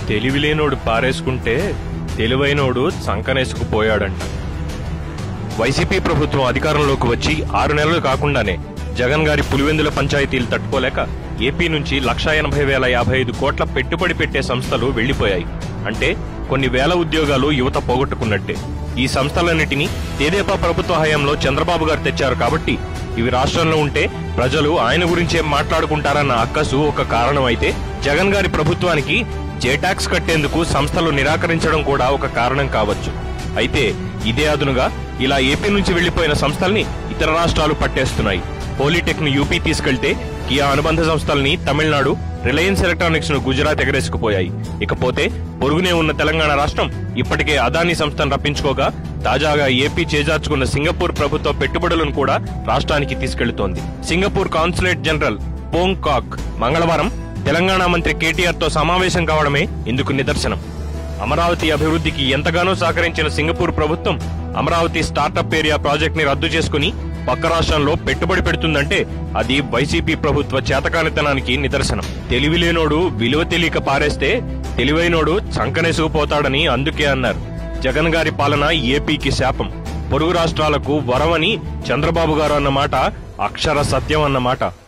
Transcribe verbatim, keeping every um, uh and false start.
తెలివిలేనోడు పారేసుకుంటే తెలివైనోడు చంకనేసుకుపోయాడంట. YCP ప్రభుత్వం అధికారంలోకి వచ్చి ఆరు నెలలు కాకుండానే జగన్ గారి పులివెందుల పంచాయతీలు తట్టుకోలేక ఏపీ నుంచి లక్షా ఎనభై వేల యాభై ఐదు కోట్ల పెట్టుబడి పెట్టే సంస్థలు వెళ్లిపోయాయి. అంటే కొన్ని వేల ఉద్యోగాలు యువత పోగొట్టుకున్నట్టే. ఈ సంస్థలన్నిటినీ తెదేపా ప్రభుత్వ హయాంలో చంద్రబాబు గారు తెచ్చారు కాబట్టి ఇవి రాష్ట్రంలో ఉంటే ప్రజలు ఆయన గురించే మాట్లాడుకుంటారన్న అక్కసు ఒక కారణం అయితే, జగన్ గారి ప్రభుత్వానికి జే ట్యాక్స్ కట్టేందుకు సంస్థలు నిరాకరించడం కూడా ఒక కారణం కావచ్చు. అయితే ఇదే అదునుగా ఇలా ఏపీ నుంచి వెళ్లిపోయిన సంస్థల్ని ఇతర రాష్ట్రాలు పట్టేస్తున్నాయి. పాలిటెక్ ను యూపీ తీసుకెళ్తే కియా అనుబంధ సంస్థల్ని తమిళనాడు, రిలయన్స్ ఎలక్ట్రానిక్స్ ను గుజరాత్ ఎగరేసుకుపోయాయి. ఇకపోతే పొరుగునే ఉన్న తెలంగాణ రాష్ట్రం ఇప్పటికే అదానీ సంస్థను రప్పించుకోగా తాజాగా ఏపీ చేజార్చుకున్న సింగపూర్ ప్రభుత్వ పెట్టుబడులను కూడా రాష్ట్రానికి తీసుకెళ్తోంది. Singapore consulate general Pong Kok మంగళవారం తెలంగాణ మంత్రి కేటీఆర్ తో సమావేశం కావడమే ఇందుకు నిదర్శనం. అమరావతి అభివృద్ధికి ఎంతగానో సహకరించిన సింగపూర్ ప్రభుత్వం అమరావతి స్టార్టప్ ఏరియా ప్రాజెక్ట్ ని రద్దు చేసుకుని పక్క రాష్ట్రంలో పెట్టుబడి పెడుతుందంటే అది వైసీపీ ప్రభుత్వ చేతకానితనానికి నిదర్శనం. తెలివిలేనోడు విలువ తెలియక పారేస్తే తెలివైనోడు చంకనేసుకుపోతాడని అందుకే అన్నారు. జగన్ గారి పాలన ఏపీకి శాపం, పొరుగు రాష్ట్రాలకు వరమని చంద్రబాబు గారు అన్నమాట అక్షర సత్యం అన్నమాట.